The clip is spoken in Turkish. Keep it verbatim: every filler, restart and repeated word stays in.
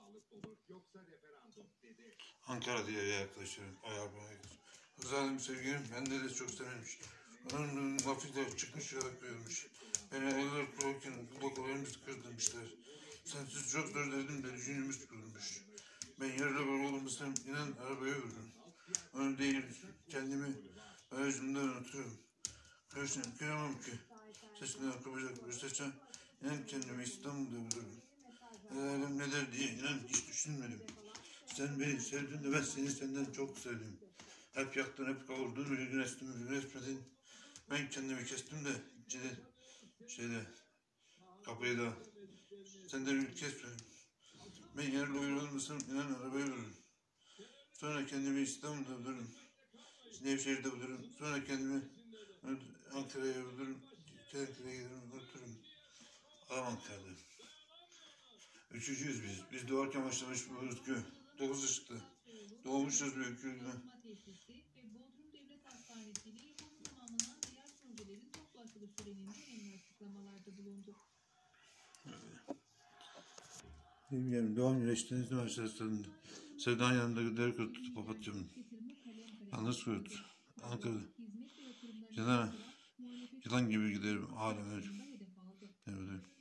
Ankara diye yaklaşıyorum. Ayarlamaya Kızardım sevgilim, bende de çok sevmemiş. Onun lafı da çıkmış yarak koyulmuş. Beni eller kurarken kulaklarımız kırdırmışlar. Sensiz çok zor dedim de düşünümüz kırılmış. Ben yerle bir olmasam inan arabaya vururum. Onu değil, kendimi aracımdan unuturum. Karşına kıyamam ki. Sesinden kapacak bir seçen, inan kendimi İstanbul'da bulurum. El alem ne der diye inan hiç düşünmedim. Sen beni sevdin de ben seni senden çok sevdim. Hep yaktın, hep kavurdun, bir gün estin, bir gün esmedin. Ben kendimi kestim de, içine, şeyde, kapıyı da, sen de bir kesme. Ben yerle uyur olmasam inan arabaya vururum. Sonra kendimi İstanbul'da bulurum. Nevşehir'de bulurum. Sonra kendimi Ankara'ya bulurum. Ankara'ya giderim, unuturum. Ağam Ankara'da. Üçüncüyüz biz. Biz doğarken başlamış bu ırkı. Dokuz ışıkta. Doğmuşuz bir ülküyle. Bilmiyorum, doğum güneşteniz üniversitesinde Sevdan yanında gider kurtuldu papatyamın. Yalnız kurtuldu. Ankara. Yılan, yılan gibi giderim aleme. Ne bileyim.